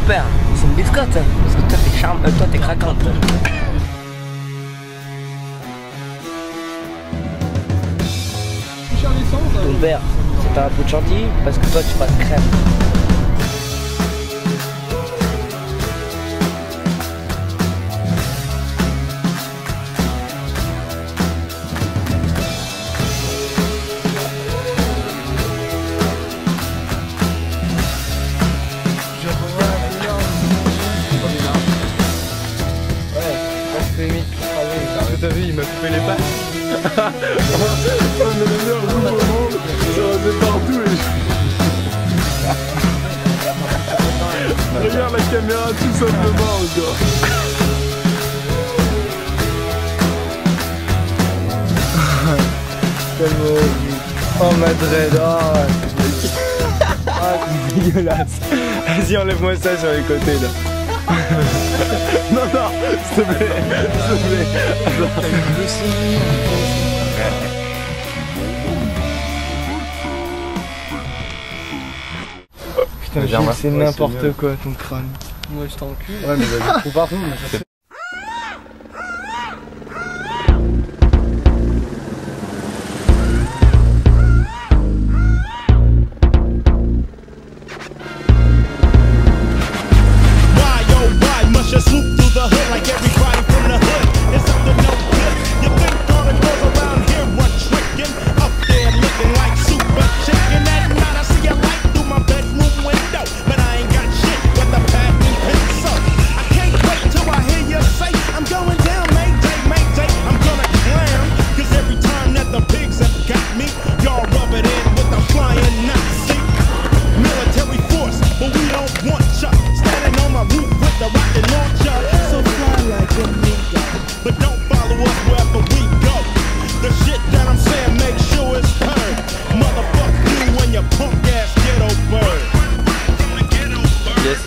père, c'est une biscotte. Parce que toi t'es craquante. Ton père, c'est un peu de chantilly parce que toi tu passes crème. T'as vu, il m'a coupé les pattes. On a le meilleur goût au monde. Ça va de partout et regarde la caméra tout simplement encore. Oh ma dread, oh c'est dégueulasse. Vas-y, enlève-moi ça sur les côtés là. Non, non, s'il te plaît, s'il te plaît. Putain, Gilles, c'est n'importe quoi ton crâne. Moi je t'encule. Ouais, mais vas-y, trouve partout. Just swoop through the hood like everybody from the hood. It's something no good. You think all the girls around here run trickin'? Up there looking like super chicken. At night I see a light through my bedroom window, but I ain't got shit with a pad and pencil. I can't wait till I hear you say I'm going down, Mayday, Mayday. I'm gonna clown, cause every time that the pigs have got me, y'all rub it in with a flying Nazi. Military force, but we don't want ya. Standing on my roof with the rocket launcher, so fly like a nigga. But don't follow us wherever we go. The shit that I'm saying, make sure it's heard. Motherfuck you and your punk ass ghetto bird. Yes.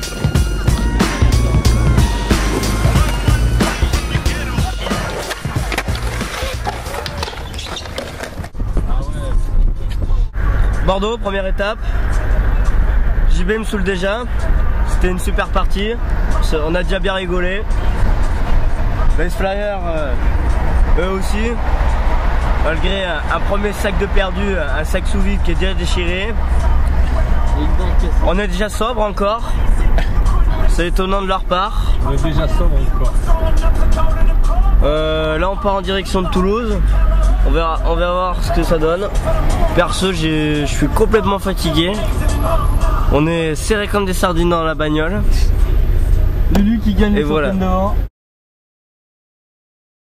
Bordeaux, première étape. JB me saoule déjà. C'était une super partie. On a déjà bien rigolé. Les Flyers, eux aussi. Malgré un premier sac de perdu, un sac sous vide qui est déjà déchiré. On est déjà sobre encore. C'est étonnant de leur part. On est déjà sobre encore. Là on part en direction de Toulouse. On va voir ce que ça donne. Perso, je suis complètement fatigué. On est serré comme des sardines dans la bagnole. Lulu qui gagne et les voilà. devant.